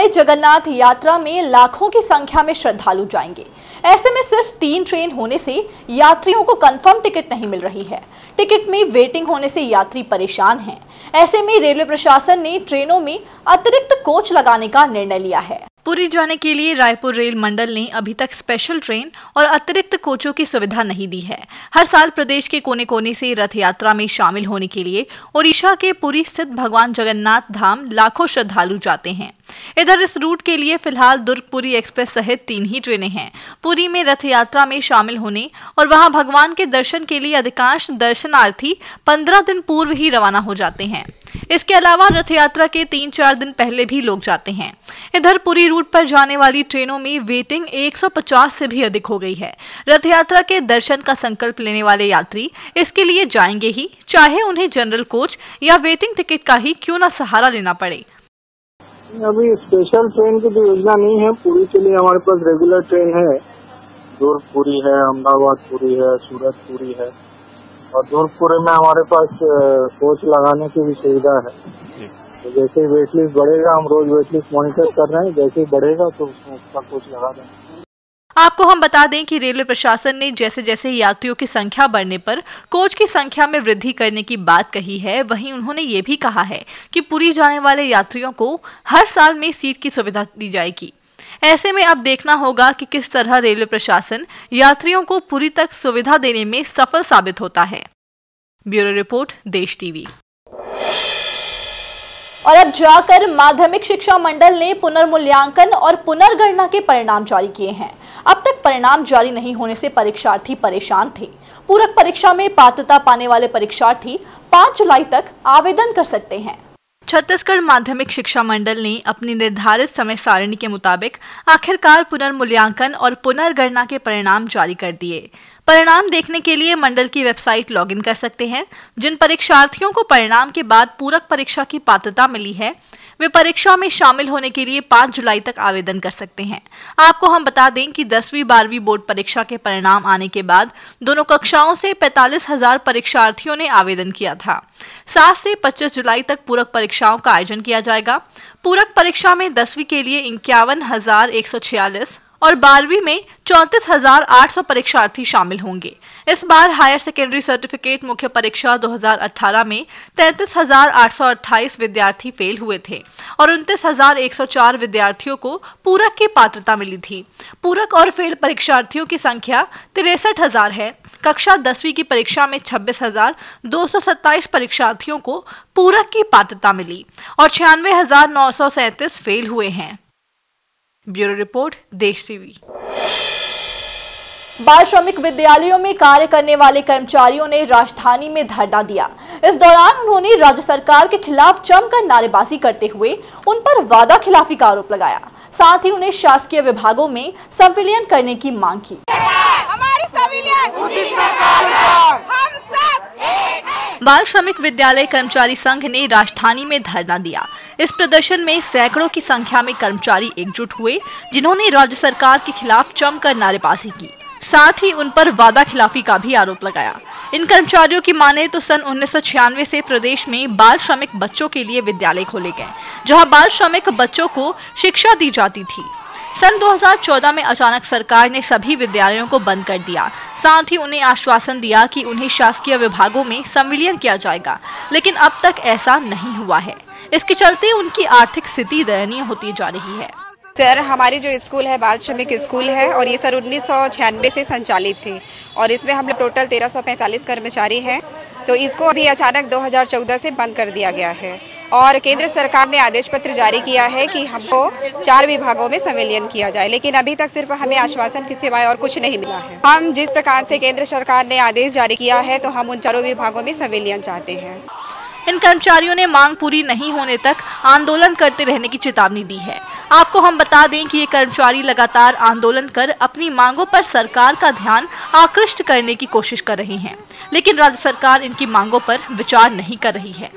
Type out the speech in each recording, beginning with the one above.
नए जगन्नाथ यात्रा में लाखों की संख्या में श्रद्धालु जाएंगे। ऐसे में सिर्फ 3 ट्रेन होने से यात्रियों को कंफर्म टिकट नहीं मिल रही है। टिकट में वेटिंग होने से यात्री परेशान हैं। ऐसे में रेलवे प्रशासन ने ट्रेनों में अतिरिक्त कोच लगाने का निर्णय लिया है। पुरी जाने के लिए रायपुर रेल मंडल ने अभी तक स्पेशल ट्रेन और अतिरिक्त कोचों की सुविधा नहीं दी है। हर साल प्रदेश के कोने कोने से रथ यात्रा में शामिल होने के लिए ओडिशा के पुरी स्थित भगवान जगन्नाथ धाम लाखों श्रद्धालु जाते हैं। इधर इस रूट के लिए फिलहाल दुर्ग पुरी एक्सप्रेस सहित 3 ही ट्रेनें हैं। पुरी में रथ यात्रा में शामिल होने और वहां भगवान के दर्शन के लिए अधिकांश दर्शनार्थी 15 दिन पूर्व ही रवाना हो जाते हैं। इसके अलावा रथ यात्रा के 3-4 दिन पहले भी लोग जाते हैं। इधर पुरी रूट पर जाने वाली ट्रेनों में वेटिंग 150 से भी अधिक हो गई है। रथ यात्रा के दर्शन का संकल्प लेने वाले यात्री इसके लिए जाएंगे ही, चाहे उन्हें जनरल कोच या वेटिंग टिकट का ही क्यों न सहारा लेना पड़े। अभी स्पेशल ट्रेन की तो योजना नहीं है। पुरी के लिए हमारे पास रेगुलर ट्रेन है। दुर्ग पुरी है, अहमदाबाद पुरी है, सूरत पुरी है और दुर्ग पुरी में हमारे पास कोच लगाने की भी सुविधा है। तो जैसे ही वेट लिस्ट बढ़ेगा, हम रोज वेट लिस्ट मॉनिटर कर रहे हैं, जैसे ही बढ़ेगा तो उसमें उसका कोच लगा देंगे। आपको हम बता दें कि रेलवे प्रशासन ने जैसे जैसे यात्रियों की संख्या बढ़ने पर कोच की संख्या में वृद्धि करने की बात कही है, वहीं उन्होंने ये भी कहा है कि पुरी जाने वाले यात्रियों को हर साल में सीट की सुविधा दी जाएगी। ऐसे में अब देखना होगा कि किस तरह रेलवे प्रशासन यात्रियों को पुरी तक सुविधा देने में सफल साबित होता है। Bureau report, Desh TV. और अब जाकर माध्यमिक शिक्षा मंडल ने पुनर्मूल्यांकन और पुनर्गणना के परिणाम जारी किए हैं। अब तक परिणाम जारी नहीं होने से परीक्षार्थी परेशान थे। पूरक परीक्षा में पात्रता पाने वाले परीक्षार्थी 5 जुलाई तक आवेदन कर सकते हैं। छत्तीसगढ़ माध्यमिक शिक्षा मंडल ने अपनी निर्धारित समय सारिणी के मुताबिक आखिरकार पुनर्मूल्यांकन और पुनर्गणना के परिणाम जारी कर दिए। परिणाम देखने के लिए मंडल की वेबसाइट लॉगिन कर सकते हैं। जिन परीक्षार्थियों को परिणाम के बाद पूरक परीक्षा की पात्रता मिली है, वे परीक्षा में शामिल होने के लिए 5 जुलाई तक आवेदन कर सकते हैं। आपको हम बता दें कि 10वीं-12वीं बोर्ड परीक्षा के परिणाम आने के बाद दोनों कक्षाओं से 45,000 परीक्षार्थियों ने आवेदन किया था। 7 से 25 जुलाई तक पूरक परीक्षाओं का आयोजन किया जाएगा। पूरक परीक्षा में 10वीं के लिए 51,146 और 12वीं में 34,800 परीक्षार्थी शामिल होंगे। इस बार हायर सेकेंडरी सर्टिफिकेट मुख्य परीक्षा 2018 में 33,828 विद्यार्थी फेल हुए थे और 29,104 विद्यार्थियों को पूरक की पात्रता मिली थी। पूरक और फेल परीक्षार्थियों की संख्या 63,000 है। कक्षा 10वीं की परीक्षा में 26,227 परीक्षार्थियों को पूरक की पात्रता मिली और 96,937 फेल हुए हैं। Bureau report, Desh TV. बाल श्रमिक विद्यालयों में कार्य करने वाले कर्मचारियों ने राजधानी में धरना दिया। इस दौरान उन्होंने राज्य सरकार के खिलाफ जमकर नारेबाजी करते हुए उन पर वादा खिलाफी का आरोप लगाया। साथ ही उन्हें शासकीय विभागों में संविलियन करने की मांग की। हमारी संविलियन उसी सरकार का, हम सब बाल श्रमिक विद्यालय कर्मचारी संघ ने राजधानी में धरना दिया। इस प्रदर्शन में सैकड़ों की संख्या में कर्मचारी एकजुट हुए, जिन्होंने राज्य सरकार के खिलाफ जमकर नारेबाजी की। साथ ही उन पर वादा खिलाफी का भी आरोप लगाया। इन कर्मचारियों की माने तो सन 1996 से प्रदेश में बाल श्रमिक बच्चों के लिए विद्यालय खोले गए, जहां बाल श्रमिक बच्चों को शिक्षा दी जाती थी। सन 2014 में अचानक सरकार ने सभी विद्यालयों को बंद कर दिया। साथ ही उन्हें आश्वासन दिया कि उन्हें शासकीय विभागों में संविलियन किया जाएगा, लेकिन अब तक ऐसा नहीं हुआ है। इसके चलते उनकी आर्थिक स्थिति दयनीय होती जा रही है। सर, हमारी जो स्कूल है बाल श्रमिक स्कूल है और ये सर 1996 से संचालित थे और इसमें हम लोग टोटल 1345 कर्मचारी हैं। तो इसको अभी अचानक 2014 से बंद कर दिया गया है और केंद्र सरकार ने आदेश पत्र जारी किया है कि हमको 4 विभागों में संविलियन किया जाए, लेकिन अभी तक सिर्फ हमें आश्वासन के सिवाय और कुछ नहीं मिला है। हम जिस प्रकार से केंद्र सरकार ने आदेश जारी किया है तो हम उन 4 विभागों में संविलियन चाहते हैं। इन कर्मचारियों ने मांग पूरी नहीं होने तक आंदोलन करते रहने की चेतावनी दी है। आपको हम बता दें कि ये कर्मचारी लगातार आंदोलन कर अपनी मांगों पर सरकार का ध्यान आकृष्ट करने की कोशिश कर रहे हैं, लेकिन राज्य सरकार इनकी मांगों पर विचार नहीं कर रही है।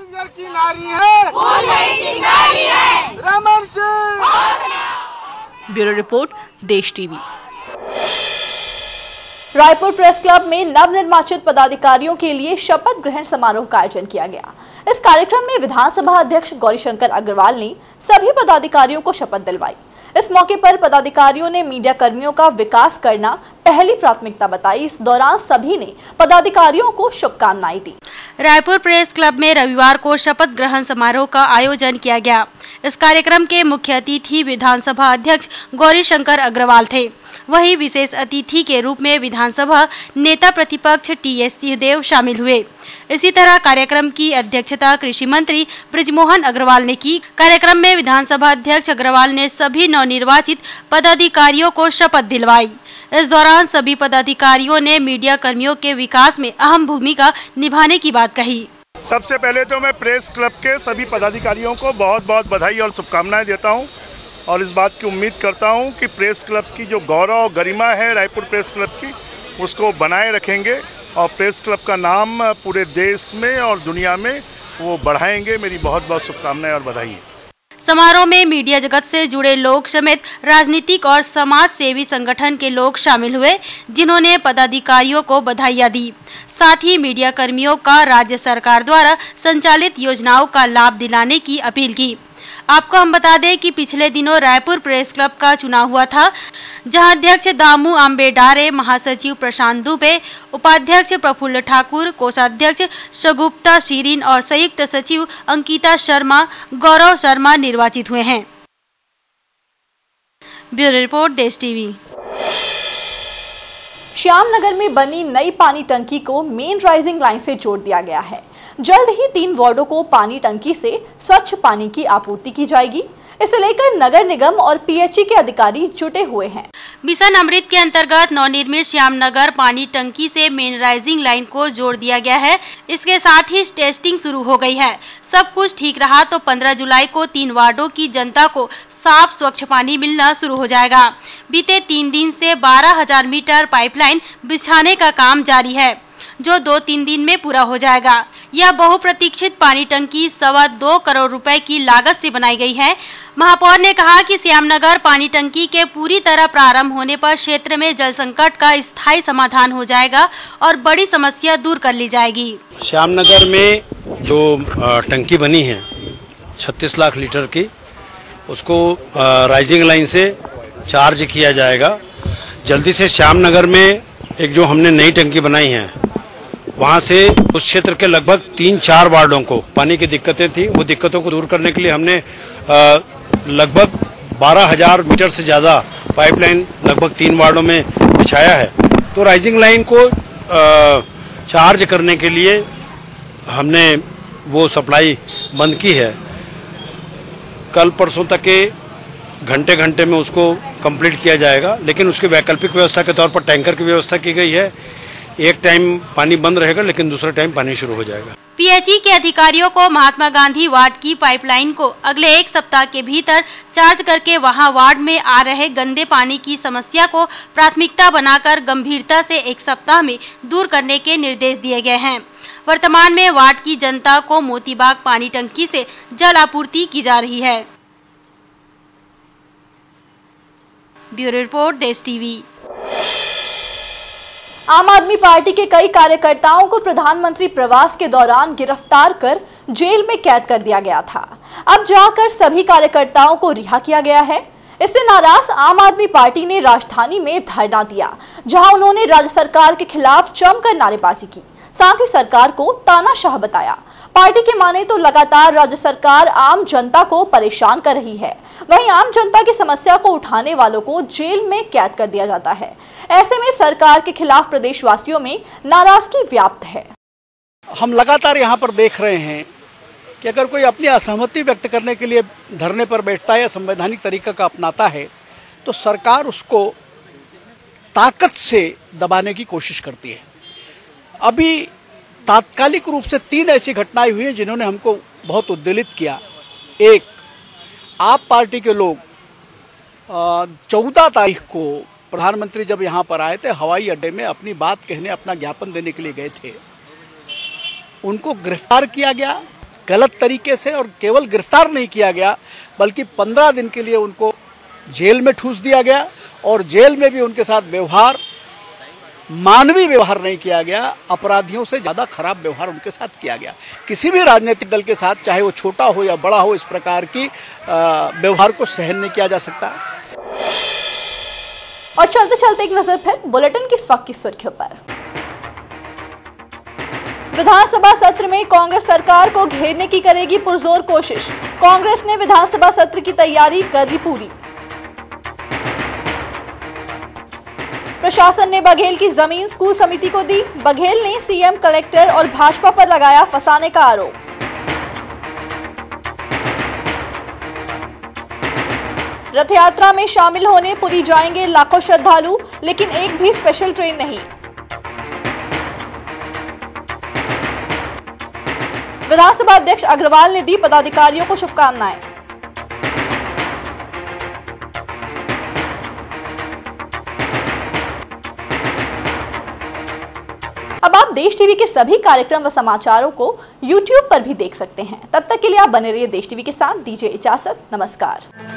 Bureau report, Desh TV. Raipur press club में नवनिर्वाचित पदाधिकारियों के लिए शपथ ग्रहण समारोह का आयोजन किया गया। इस कार्यक्रम में विधानसभा अध्यक्ष गौरीशंकर अग्रवाल ने सभी पदाधिकारियों को शपथ दिलवाई। इस मौके पर पदाधिकारियों ने मीडिया कर्मियों का विकास करना पहली प्राथमिकता बताई। इस दौरान सभी ने पदाधिकारियों को शुभकामनाएं दी। रायपुर प्रेस क्लब में रविवार को शपथ ग्रहण समारोह का आयोजन किया गया। इस कार्यक्रम के मुख्य अतिथि विधानसभा अध्यक्ष गौरीशंकर अग्रवाल थे। वहीं विशेष अतिथि के रूप में विधानसभा नेता प्रतिपक्ष टी.एस. सिंहदेव शामिल हुए। इसी तरह कार्यक्रम की अध्यक्षता कृषि मंत्री बृजमोहन अग्रवाल ने की। कार्यक्रम में विधानसभा अध्यक्ष अग्रवाल ने सभी नवनिर्वाचित पदाधिकारियों को शपथ दिलवाई। इस दौरान सभी पदाधिकारियों ने मीडिया कर्मियों के विकास में अहम भूमिका निभाने की बात कही। सबसे पहले तो मैं प्रेस क्लब के सभी पदाधिकारियों को बहुत बहुत बधाई और शुभकामनाएं देता हूं और इस बात की उम्मीद करता हूं कि प्रेस क्लब की जो गौरव और गरिमा है रायपुर प्रेस क्लब की, उसको बनाए रखेंगे और प्रेस क्लब का नाम पूरे देश में और दुनिया में वो बढ़ाएंगे। मेरी बहुत बहुत शुभकामनाएं और बधाई है। समारोह में मीडिया जगत से जुड़े लोग समेत राजनीतिक और समाज सेवी संगठन के लोग शामिल हुए, जिन्होंने पदाधिकारियों को बधाइयां दी। साथ ही मीडिया कर्मियों का राज्य सरकार द्वारा संचालित योजनाओं का लाभ दिलाने की अपील की। आपको हम बता दें कि पिछले दिनों रायपुर प्रेस क्लब का चुनाव हुआ था, जहां अध्यक्ष दामू आम्बेडारे, महासचिव प्रशांत दुबे, उपाध्यक्ष प्रफुल्ल ठाकुर, कोषाध्यक्ष शगुप्ता शीरीन और संयुक्त सचिव अंकिता शर्मा, गौरव शर्मा निर्वाचित हुए हैं। Bureau report, Desh TV. Shyamnagar में बनी नई पानी टंकी को मेन राइजिंग लाइन से जोड़ दिया गया है। जल्द ही 3 वार्डों को पानी टंकी से स्वच्छ पानी की आपूर्ति की जाएगी। इसे लेकर नगर निगम और पीएचई के अधिकारी जुटे हुए हैं। मिशन अमृत के अंतर्गत नवनिर्मित श्यामनगर पानी टंकी से मेन राइजिंग लाइन को जोड़ दिया गया है। इसके साथ ही टेस्टिंग शुरू हो गई है। सब कुछ ठीक रहा तो 15 जुलाई को 3 वार्डों की जनता को साफ स्वच्छ पानी मिलना शुरू हो जाएगा। बीते 3 दिन से 12,000 मीटर पाइपलाइन बिछाने का काम जारी है, जो 2-3 दिन में पूरा हो जाएगा। यह बहुप्रतीक्षित पानी टंकी 2.25 करोड़ रुपए की लागत से बनाई गई है। महापौर ने कहा कि श्यामनगर पानी टंकी के पूरी तरह प्रारंभ होने पर क्षेत्र में जल संकट का स्थायी समाधान हो जाएगा और बड़ी समस्या दूर कर ली जाएगी। श्यामनगर में जो टंकी बनी है 36 लाख लीटर की, उसको राइजिंग लाइन से चार्ज किया जाएगा। जल्दी से श्यामनगर में एक जो हमने नई टंकी बनाई है, वहाँ से उस क्षेत्र के लगभग 3-4 वार्डों को पानी की दिक्कतें थी, वो दिक्कतों को दूर करने के लिए हमने लगभग 12,000 मीटर से ज़्यादा पाइपलाइन लगभग 3 वार्डों में बिछाया है। तो राइजिंग लाइन को चार्ज करने के लिए हमने वो सप्लाई बंद की है। कल परसों तक के घंटे में उसको कंप्लीट किया जाएगा, लेकिन उसकी वैकल्पिक व्यवस्था के तौर पर टैंकर की व्यवस्था की गई है। एक टाइम पानी बंद रहेगा, लेकिन दूसरा टाइम पानी शुरू हो जाएगा। पीएचई के अधिकारियों को महात्मा गांधी वार्ड की पाइपलाइन को अगले 1 सप्ताह के भीतर चार्ज करके वहां वार्ड में आ रहे गंदे पानी की समस्या को प्राथमिकता बनाकर गंभीरता से 1 सप्ताह में दूर करने के निर्देश दिए गए हैं। वर्तमान में वार्ड की जनता को मोतीबाग पानी टंकी से जल आपूर्ति की जा रही है। Bureau report, Desh TV. Aam Aadmi party के कई कार्यकर्ताओं को प्रधानमंत्री प्रवास के दौरान गिरफ्तार कर जेल में कैद कर दिया गया था। अब जाकर सभी कार्यकर्ताओं को रिहा किया गया है। इससे नाराज आम आदमी पार्टी ने राजधानी में धरना दिया, जहां उन्होंने राज्य सरकार के खिलाफ जमकर नारेबाजी की, साथ ही सरकार को तानाशाह बताया। पार्टी के माने तो लगातार राज्य सरकार आम जनता को परेशान कर रही है, वहीं आम जनता की समस्या को उठाने वालों को जेल में कैद कर दिया जाता है। ऐसे में सरकार के खिलाफ प्रदेशवासियों में नाराजगी व्याप्त है। हम लगातार यहाँ पर देख रहे हैं कि अगर कोई अपनी असहमति व्यक्त करने के लिए धरने पर बैठता है या संवैधानिक तरीका का अपनाता है, तो सरकार उसको ताकत से दबाने की कोशिश करती है। अभी तात्कालिक रूप से 3 ऐसी घटनाएं हुई हैं जिन्होंने हमको बहुत उद्वेलित किया। एक, आप पार्टी के लोग 14 तारीख को प्रधानमंत्री जब यहाँ पर आए थे, हवाई अड्डे में अपनी बात कहने, अपना ज्ञापन देने के लिए गए थे, उनको गिरफ्तार किया गया गलत तरीके से। और केवल गिरफ्तार नहीं किया गया, बल्कि 15 दिन के लिए उनको जेल में ठूस दिया गया और जेल में भी उनके साथ व्यवहार मानवीय व्यवहार नहीं किया गया, अपराधियों से ज़्यादा खराब व्यवहार उनके साथ किया गया। किसी भी राजनीतिक दल के साथ, चाहे वो छोटा हो या बड़ा हो, इस प्रकार की व्यवहार को सहन नहीं किया जा सकता। और चलते चलते एक नजर फिर बुलेटिन की इस वक्त की सुर्खियों पर। विधानसभा सत्र में कांग्रेस सरकार को घेरने की करेगी पुरजोर कोशिश। कांग्रेस ने विधानसभा सत्र की तैयारी कर ली पूरी। प्रशासन ने बघेल की जमीन स्कूल समिति को दी। बघेल ने सीएम, कलेक्टर और भाजपा पर लगाया फंसाने का आरोप। रथ यात्रा में शामिल होने पुरी जाएंगे लाखों श्रद्धालु, लेकिन एक भी स्पेशल ट्रेन नहीं। विधानसभा अध्यक्ष अग्रवाल ने दी पदाधिकारियों को शुभकामनाएं। अब आप देश टीवी के सभी कार्यक्रम व समाचारों को YouTube पर भी देख सकते हैं। तब तक के लिए आप बने रहिए देश टीवी के साथ। दीजिए इजाजत, नमस्कार।